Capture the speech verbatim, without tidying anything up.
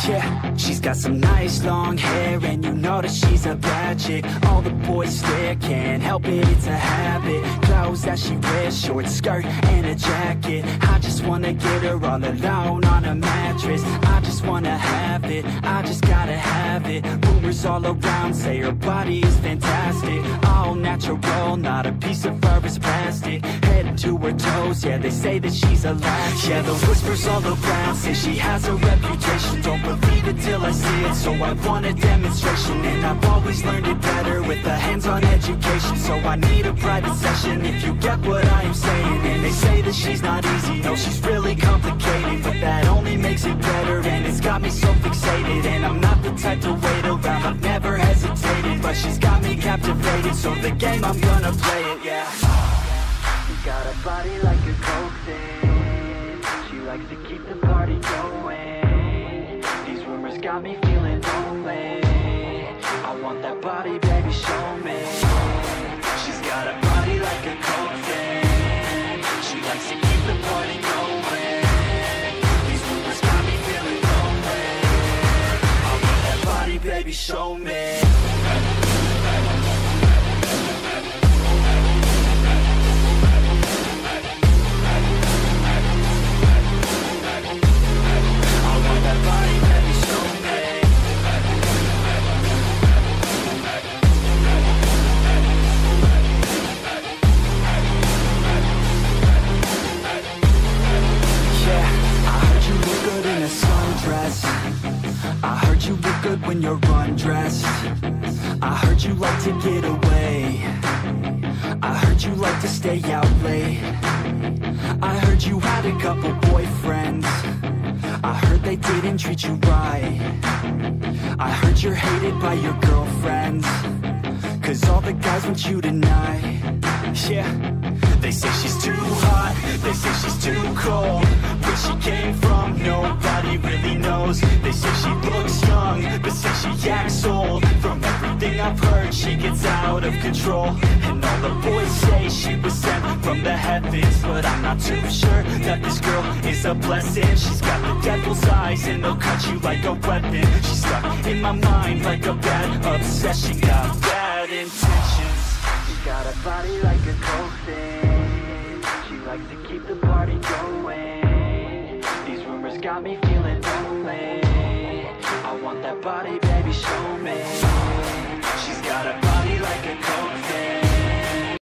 Yeah, she's got some nice long hair, and you know that she's a bad chick. All the boys stare, can't help it, it's a habit. Clothes that she wears, short skirt and a jacket. I just wanna get her all alone on a mattress. I just wanna have it, I just gotta have it. Rumors all around say her body is fantastic. All natural, not a piece of fur is plastic. Head to her toes, yeah, they say that she's a latch. Yeah, the whispers all around say she has a reputation. Don't believe it till I see it, so I want a demonstration. And I've always learned it better with a hands-on education. So I need a private session, if you get what I am saying. And they say that she's not easy, no, she's really complicated. But that only makes it better, and it's got me so fixated. And I'm not the type to wait around, I've never hesitated. But she's got me captivated, so the game, I'm gonna play it, yeah. She got a body like a coke thing. She likes to keep the party going. These rumors got me feeling lonely. I want that body, baby, show me. She's got a body like a coke thing. She likes to keep the party going. These rumors got me feeling lonely. I want that body, baby, show me. I heard you look good when you're undressed. I heard you like to get away. I heard you like to stay out late. I heard you had a couple boyfriends. I heard they didn't treat you right. I heard you're hated by your girlfriends, cause all the guys want you tonight. Yeah, they say she's too hot, they say she's too cold. Where she came from, nobody really knows. They say she looks young, but say she acts old. From everything I've heard, she gets out of control. And all the boys say she was sent from the heavens, but I'm not too sure that this girl is a blessing. She's got the devil's eyes and they'll cut you like a weapon. She's stuck in my mind like a bad obsession. Got bad intentions. She's got a body like a coke thing. She likes to keep the party going. These rumors got me feeling lonely. I want that body, baby, show me.